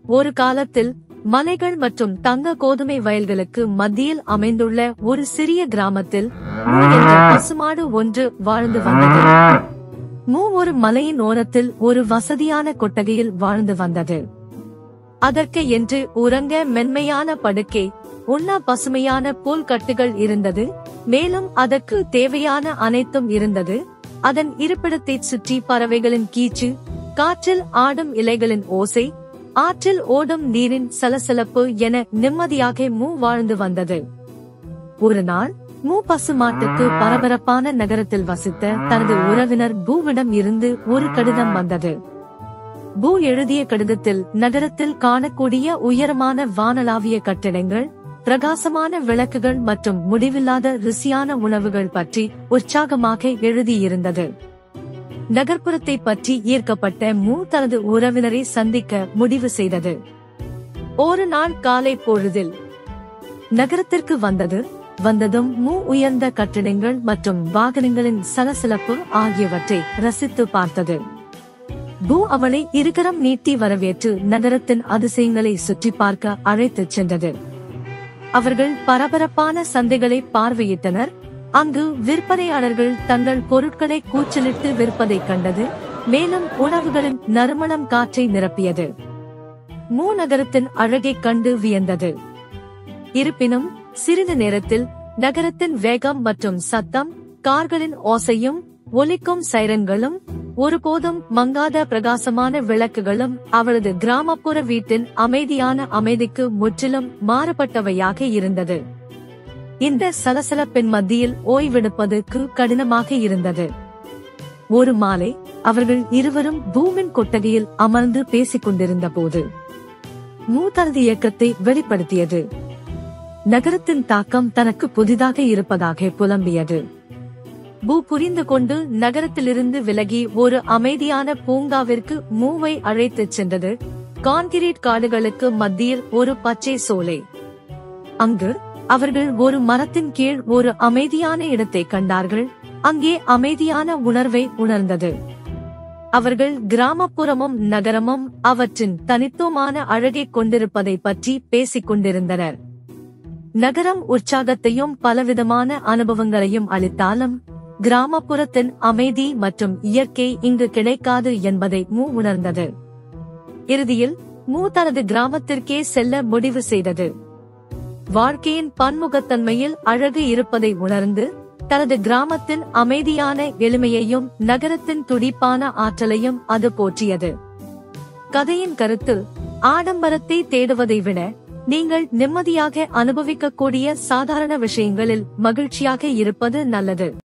ஒரு காலத்தில் மலைகள் மற்றும் தங்க கோதுமை வயல்களுக்கு மத்தியில் அமைந்துள்ள ஒரு சிறிய கிராமத்தில் மூ என்ற பசுமாடு ஒன்று வாழ்ந்து வந்தது. மூ ஒரு மலையின் ஓரத்தில் ஒரு வசதியான கொட்டகையில் வாழ்ந்து வந்தது. அதற்கு என்று உறங்க மென்மையான படுக்கை, உண்ண பசுமையான புல்கட்டுகள் இருந்தது. மேலும் அதற்கு தேவையான அனைத்தும் இருந்தது. அதன் இருப்பிடத்தைச் சுற்றி பறவைகளின் கீச்சு, காற்றில் ஆடும் இலைகளின் ஓசை, ஆற்றில் ஓடும் நீரின் சலசலப்பு என நிம்மதியாக மூ வாழ்ந்து வந்தது. ஒரு நாள் மூ பசுமாட்டுக்கு பரபரப்பான நகரத்தில் வசித்த தனது உறவினர் பூவிடம் இருந்து ஒரு கடிதம் வந்தது. பூ எழுதிய கடிதத்தில் நகரத்தில் காணக்கூடிய உயரமான வானளாவிய கட்டிடங்கள், பிரகாசமான விளக்குகள் மற்றும் முடிவில்லாத ருசியான உணவுகள் பற்றி உற்சாகமாக எழுதியிருந்தது. நகர்ப்புறத்தை பற்றி ஈர்க்கப்பட்ட மூ தனது உறவினரை சந்திக்க முடிவு செய்தது. ஒரு நாள் காலை பொழுதில் நகரத்திற்கு வந்ததும் மூ உயர்ந்த கட்டிடங்கள் மற்றும் வாகனங்களின் சலசலப்பு ஆகியவற்றை ரசித்து பார்த்தது. பூ அவளை இருகரம் நீட்டி வரவேற்று நகரத்தின் அதிசயங்களை சுற்றி பார்க்க அழைத்துச் சென்றது. அவர்கள் பரபரப்பான சந்தைகளை பார்வையிட்டனர். அங்கு விற்பனையாளர்கள் தங்கள் பொருட்களை கூச்சலிட்டு விற்பதைக் கண்டது. மேலும் உணவுகளின் நறுமணம் காற்றை நிரப்பியது. மூ நகரத்தின் அழகைக் கண்டு வியந்தது. இருப்பினும் சிறிது நேரத்தில் நகரத்தின் வேகம் மற்றும் சத்தம், கார்களின் ஓசையும் ஒலிக்கும் சைரன்களும், ஒருபோதும் மங்காத பிரகாசமான விளக்குகளும் அவளது கிராமப்புற வீட்டின் அமைதியான அமைதிக்கு முற்றிலும் மாறுபட்டவையாக இருந்தது. இந்த சலசலப்பின் மத்தியில் ஓய்வெடுப்பதற்கு கடினமாக இருந்தது. ஒரு மாலை அவர்கள் இருவரும் பூமின் கொட்டகையில் அமர்ந்து பேசிக் கொண்டிருந்த போது மூ தனது இயக்கத்தை வெளிப்படுத்தியது. நகரத்தின் தாக்கம் தனக்கு புதிதாக இருப்பதாக புலம்பியது. பூ புரிந்து கொண்டு நகரத்திலிருந்து விலகி ஒரு அமைதியான பூங்காவிற்கு மூவை அழைத்துச் சென்றது. கான்கிரீட் காடுகளுக்கு மத்தியில் ஒரு பச்சை சோலை. அங்கு அவர்கள் ஒரு மரத்தின் கீழ் ஒரு அமைதியான இடத்தை கண்டார்கள். அங்கே அமைதியான உணர்வை உணர்ந்தது. அவர்கள் கிராமப்புறமும் நகரமும் அவற்றின் தனித்துவமான அழகைக் கொண்டிருப்பதை பற்றி பேசிக் கொண்டிருந்தனர். நகரம் உற்சாகத்தையும் பலவிதமான அனுபவங்களையும் அளித்தாலும் கிராமப்புறத்தின் அமைதி மற்றும் இயற்கை இங்கு கிடைக்காது என்பதை மூ உணர்ந்தது. இறுதியில் மூ தனது கிராமத்திற்கே செல்ல முடிவு செய்தது. வாழ்க்கையின் பன்முகத்தன்மையில் அழகு இருப்பதை உணர்ந்து தனது கிராமத்தின் அமைதியான எளிமையையும் நகரத்தின் துடிப்பான ஆற்றலையும் அது போற்றியது. கதையின் கருத்து: ஆடம்பரத்தை தேடுவதை விட நீங்கள் நிம்மதியாக அனுபவிக்கக்கூடிய சாதாரண விஷயங்களில் மகிழ்ச்சியாக இருப்பது நல்லது.